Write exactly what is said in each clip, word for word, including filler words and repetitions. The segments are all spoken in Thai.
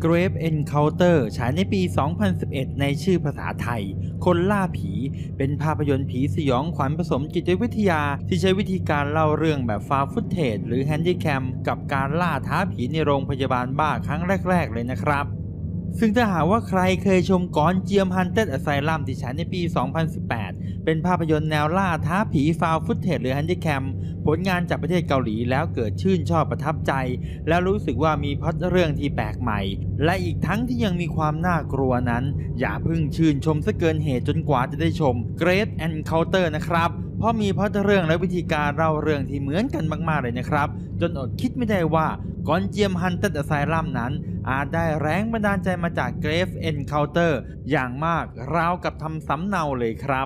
Grave Encounter ฉายในปี สองพันสิบเอ็ด ในชื่อภาษาไทยคนล่าผีเป็นภาพยนตร์ผีสยองขวัญผสมจิตวิทยาที่ใช้วิธีการเล่าเรื่องแบบ Found Footage หรือ Handycam กับการล่าท้าผีในโรงพยาบาลบ้าครั้งแรกๆเลยนะครับซึ่งถ้าหากว่าใครเคยชมกอนเจียม Haunted Asylum ที่ฉายในปี สองพันสิบแปด เป็นภาพยนตร์แนวล่าท้าผี Found Footage หรือ Handycam ผลงานจากประเทศเกาหลีแล้วเกิดชื่นชอบประทับใจและรู้สึกว่ามีพล็อตเรื่องที่แปลกใหม่และอีกทั้งที่ยังมีความน่ากลัวนั้นอย่าเพิ่งชื่นชมซะเกินเหตุจนกว่าจะได้ชม Grave Encounter นะครับเพราะมีพล็อตเรื่องและวิธีการเล่าเรื่องที่เหมือนกันมากๆเลยนะครับจนอดคิดไม่ได้ว่ากอนเจียม Haunted Asylum นั้นอาจได้แรงบันดาลใจมาจาก Grave Encounter อย่างมากราวกับทำสำเนาเลยครับ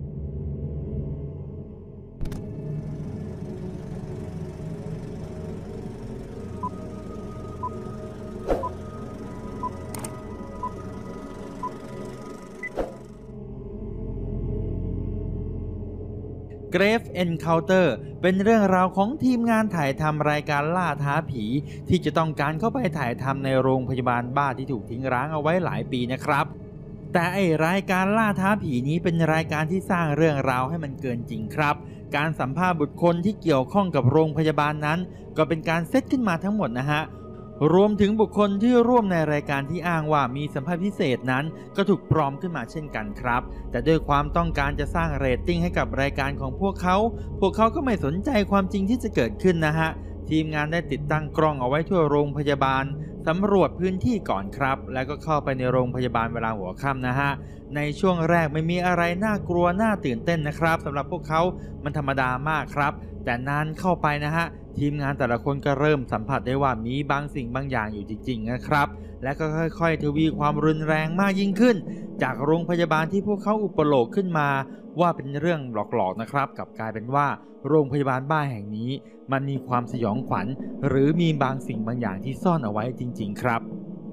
Grave Encounter เป็นเรื่องราวของทีมงานถ่ายทำรายการล่าท้าผีที่จะต้องการเข้าไปถ่ายทำในโรงพยาบาลบ้าที่ถูกทิ้งร้างเอาไว้หลายปีนะครับแต่ไอรายการล่าท้าผีนี้เป็นรายการที่สร้างเรื่องราวให้มันเกินจริงครับการสัมภาษณ์บุคคลที่เกี่ยวข้องกับโรงพยาบาลนั้นก็เป็นการเซตขึ้นมาทั้งหมดนะฮะรวมถึงบุคคลที่ร่วมในรายการที่อ้างว่ามีสัมภาษณ์พิเศษนั้นก็ถูกปลอมขึ้นมาเช่นกันครับแต่ด้วยความต้องการจะสร้างเรตติ้งให้กับรายการของพวกเขาพวกเขาก็ไม่สนใจความจริงที่จะเกิดขึ้นนะฮะทีมงานได้ติดตั้งกล้องเอาไว้ทั่วโรงพยาบาลสำรวจพื้นที่ก่อนครับแล้วก็เข้าไปในโรงพยาบาลเวลาหัวค่ำนะฮะในช่วงแรกไม่มีอะไรน่ากลัวน่าตื่นเต้นนะครับสำหรับพวกเขามันธรรมดามากครับแต่นานเข้าไปนะฮะทีมงานแต่ละคนก็เริ่มสัมผัสได้ว่ามีบางสิ่งบางอย่างอยู่จริงๆนะครับและก็ค่อยๆทวีความรุนแรงมากยิ่งขึ้นจากโรงพยาบาลที่พวกเขาอุปโลกขึ้นมาว่าเป็นเรื่องหลอกๆนะครับกลับกลายเป็นว่าโรงพยาบาลบ้าแห่งนี้มันมีความสยองขวัญหรือมีบางสิ่งบางอย่างที่ซ่อนเอาไว้จริงๆครับ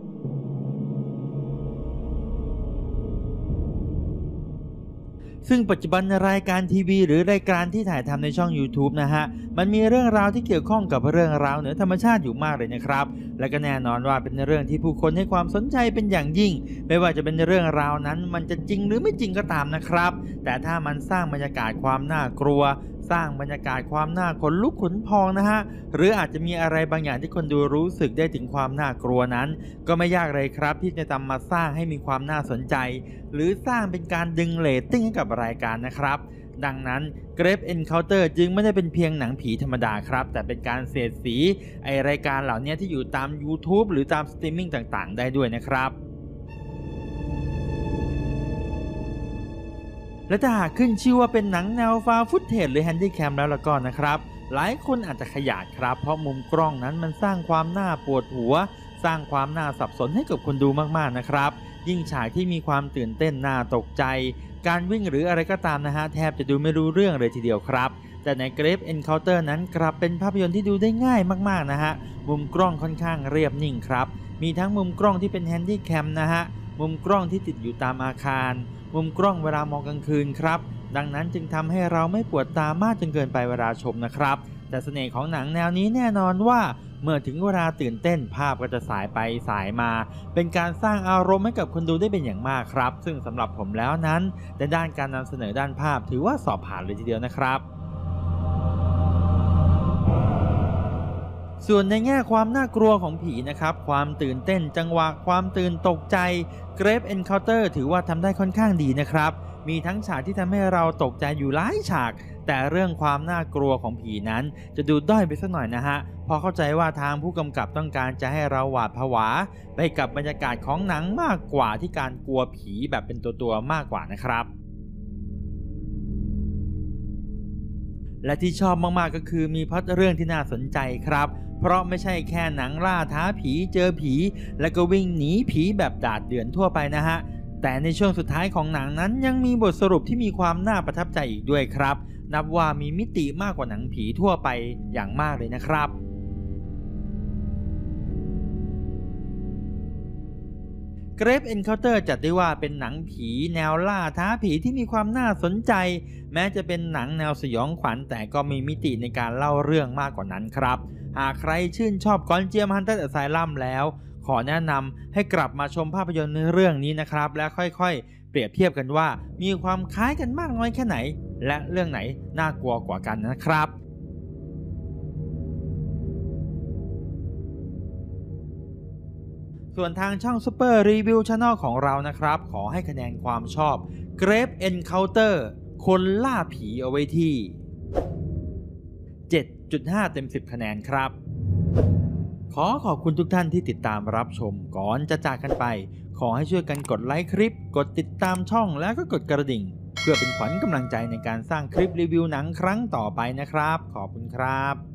ซึ่งปัจจุบันรายการทีวีหรือรายการที่ถ่ายทำในช่อง YouTube นะฮะมันมีเรื่องราวที่เกี่ยวข้องกับเรื่องราวเหนือธรรมชาติอยู่มากเลยนะครับและก็แน่นอนว่าเป็นเรื่องที่ผู้คนให้ความสนใจเป็นอย่างยิ่งไม่ว่าจะเป็นเรื่องราวนั้นมันจะจริงหรือไม่จริงก็ตามนะครับแต่ถ้ามันสร้างบรรยากาศความน่ากลัวสร้างบรรยากาศความน่าขนลุกขนพองนะฮะหรืออาจจะมีอะไรบางอย่างที่คนดูรู้สึกได้ถึงความน่ากลัวนั้นก็ไม่ยากเลยครับที่จะนำมาสร้างให้มีความน่าสนใจหรือสร้างเป็นการดึงเรตติ้งให้กับรายการนะครับดังนั้น Grave Encounter จึงไม่ได้เป็นเพียงหนังผีธรรมดาครับแต่เป็นการเสียดสีไอรายการเหล่านี้ที่อยู่ตาม YouTube หรือตามสตรีมมิ่งต่างๆได้ด้วยนะครับและถ้าหากขึ้นชื่อว่าเป็นหนังแนว Found Footage หรือ Handycam แล้วล่ะก็นะครับหลายคนอาจจะขยาดครับเพราะมุมกล้องนั้นมันสร้างความน่าปวดหัวสร้างความน่าสับสนให้กับคนดูมากๆนะครับยิ่งฉากที่มีความตื่นเต้นน่าตกใจการวิ่งหรืออะไรก็ตามนะฮะแทบจะดูไม่รู้เรื่องเลยทีเดียวครับแต่ใน Grave Encounter นั้นกลับเป็นภาพยนตร์ที่ดูได้ง่ายมากๆนะฮะมุมกล้องค่อนข้างเรียบนิ่งครับมีทั้งมุมกล้องที่เป็น Handycam นะฮะมุมกล้องที่ติดอยู่ตามอาคารมุมกล้องเวลามองกลางคืนครับดังนั้นจึงทำให้เราไม่ปวดตามากจนเกินไปเวลาชมนะครับแต่เสน่ห์ของหนังแนวนี้แน่นอนว่าเมื่อถึงเวลาตื่นเต้นภาพก็จะสายไปสายมาเป็นการสร้างอารมณ์ให้กับคนดูได้เป็นอย่างมากครับซึ่งสำหรับผมแล้วนั้นในด้านการนำเสนอด้านภาพถือว่าสอบผ่านเลยทีเดียวนะครับส่วนในแง่ความน่ากลัวของผีนะครับความตื่นเต้นจังหวะความตื่นตกใจ Grave Encounter ถือว่าทำได้ค่อนข้างดีนะครับมีทั้งฉากที่ทำให้เราตกใจอยู่หลายฉากแต่เรื่องความน่ากลัวของผีนั้นจะดูด้อยไปสักหน่อยนะฮะพอเข้าใจว่าทางผู้กำกับต้องการจะให้เราหวาดผวาไปกับบรรยากาศของหนังมากกว่าที่การกลัวผีแบบเป็นตัวๆมากกว่านะครับและที่ชอบมากๆก็คือมีพล็อตเรื่องที่น่าสนใจครับเพราะไม่ใช่แค่หนังล่าท้าผีเจอผีแล้วก็วิ่งหนีผีแบบดาดเดือนทั่วไปนะฮะแต่ในช่วงสุดท้ายของหนังนั้นยังมีบทสรุปที่มีความน่าประทับใจอีกด้วยครับนับว่ามีมิติมากกว่าหนังผีทั่วไปอย่างมากเลยนะครับ Grave Encounter จัดได้ว่าเป็นหนังผีแนวล่าท้าผีที่มีความน่าสนใจแม้จะเป็นหนังแนวสยองขวัญแต่ก็มีมิติในการเล่าเรื่องมากกว่านั้นครับหากใครชื่นชอบกอนเจียม Haunted Asylum แล้วขอแนะนำให้กลับมาชมภาพยนตร์เรื่องนี้นะครับและค่อยๆเปรียบเทียบกันว่ามีความคล้ายกันมากน้อยแค่ไหนและเรื่องไหนน่ากลัวกว่ากันนะครับส่วนทางช่อง Super Review Channel ของเรานะครับขอให้คะแนนความชอบ Grave Encounter คนล่าผีเอาไว้ที่ เจ็ดจุดห้า เต็มสิบคะแนนครับขอขอบคุณทุกท่านที่ติดตามรับชมก่อนจะจากกันไปขอให้ช่วยกันกดไลค์คลิปกดติดตามช่องแล้วก็กดกระดิ่งเพื่อเป็นขวัญกำลังใจในการสร้างคลิปรีวิวหนังครั้งต่อไปนะครับขอบคุณครับ